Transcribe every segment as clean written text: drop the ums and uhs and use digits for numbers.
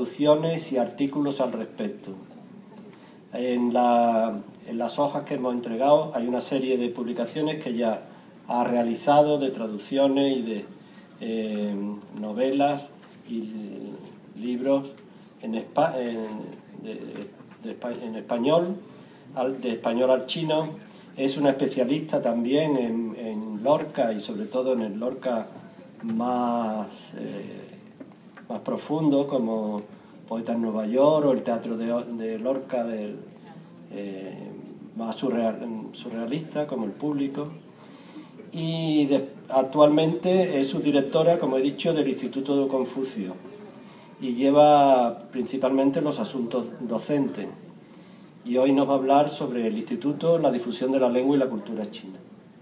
traducciones y artículos al respecto. En las hojas que hemos entregado hay una serie de publicaciones que ya ha realizado, de traducciones y de novelas y libros en español, de español al chino. Es una especialista también en Lorca, y sobre todo en el Lorca más profundo, como Poeta en Nueva York o el teatro de Lorca más surrealista, como El Público. Y actualmente es subdirectora, como he dicho, del Instituto de Confucio, y lleva principalmente los asuntos docentes. Y hoy nos va a hablar sobre el Instituto, la difusión de la lengua y la cultura china.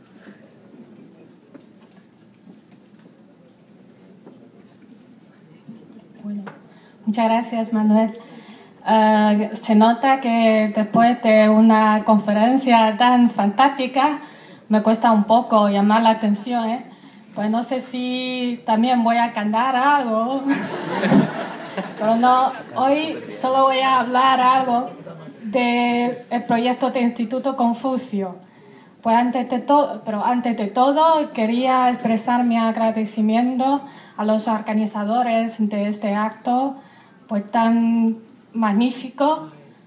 Bueno, muchas gracias, Manuel. Se nota que después de una conferencia tan fantástica me cuesta un poco llamar la atención, ¿eh? Pues no sé si también voy a cantar algo, pero no, hoy solo voy a hablar algo del proyecto del Instituto Confucio. Pues antes de todo quería expresar mi agradecimiento a los organizadores de este acto pues tan magnífico,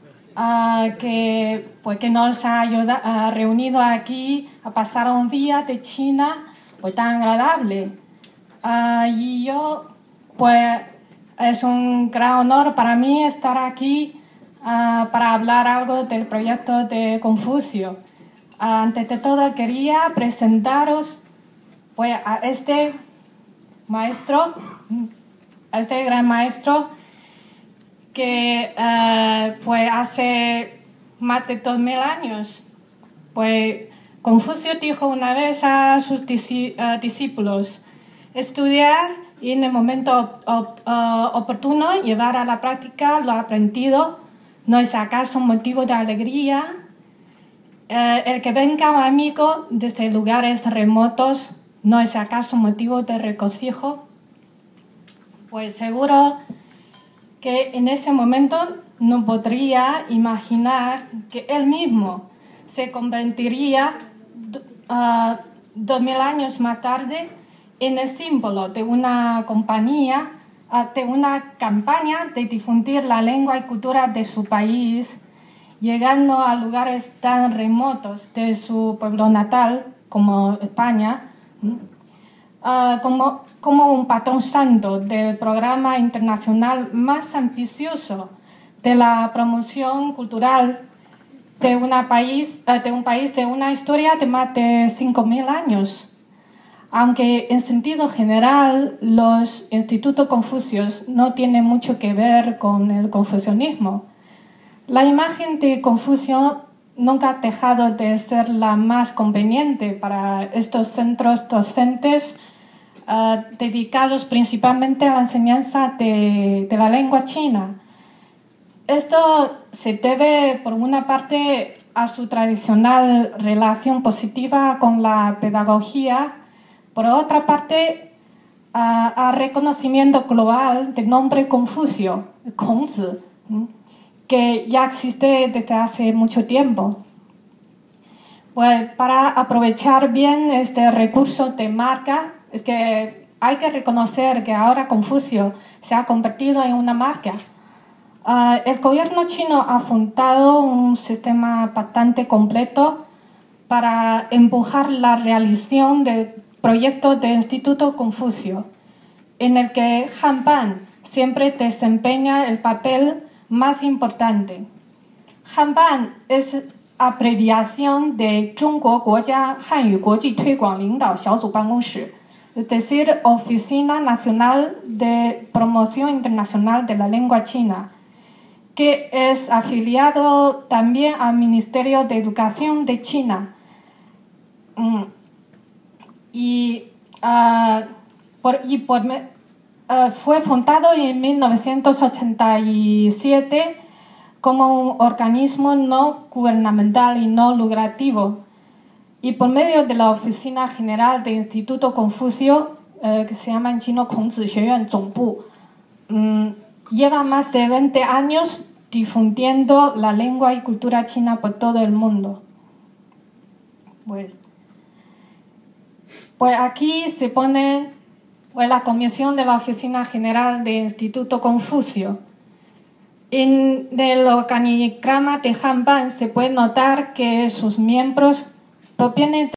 que nos ha reunido aquí a pasar un día de China pues tan agradable. Y yo, pues es un gran honor para mí estar aquí para hablar algo del proyecto de Confucio. Antes de todo quería presentaros pues a este maestro, a este gran maestro que pues hace más de 2000 años pues Confucio dijo una vez a sus discípulos: estudiar y en el momento oportuno llevar a la práctica lo aprendido no es acaso motivo de alegría. El que venga un amigo desde lugares remotos no es acaso motivo de regocijo. Pues seguro que en ese momento no podría imaginar que él mismo se convertiría 2000 años más tarde en el símbolo de una compañía, de una campaña de difundir la lengua y cultura de su país, llegando a lugares tan remotos de su pueblo natal como España, como un patrón santo del programa internacional más ambicioso de la promoción cultural de un país de una historia de más de 5000 años. Aunque en sentido general los institutos confucios no tienen mucho que ver con el confucianismo, la imagen de Confucio nunca ha dejado de ser la más conveniente para estos centros docentes dedicados principalmente a la enseñanza de la lengua china. Esto se debe, por una parte, a su tradicional relación positiva con la pedagogía, por otra parte, a reconocimiento global del nombre Confucio, Kongzi, que ya existe desde hace mucho tiempo. Pues para aprovechar bien este recurso de marca, es que hay que reconocer que ahora Confucio se ha convertido en una marca. El gobierno chino ha fundado un sistema bastante completo para empujar la realización del proyecto de Instituto Confucio, en el que Hanban siempre desempeña el papel más importante. Hanban es abreviación de 中国国家汉语国际推广领导小组办公室, es decir, Oficina Nacional de Promoción Internacional de la Lengua China, que es afiliado también al Ministerio de Educación de China. Fue fundado en 1987 como un organismo no gubernamental y no lucrativo, y por medio de la Oficina General del Instituto Confucio, que se llama en chino 孔子学院总部, lleva más de 20 años difundiendo la lengua y cultura china por todo el mundo. Pues aquí se pone la comisión de la Oficina General del Instituto Confucio. En el organigrama de Hanban se puede notar que sus miembros provienen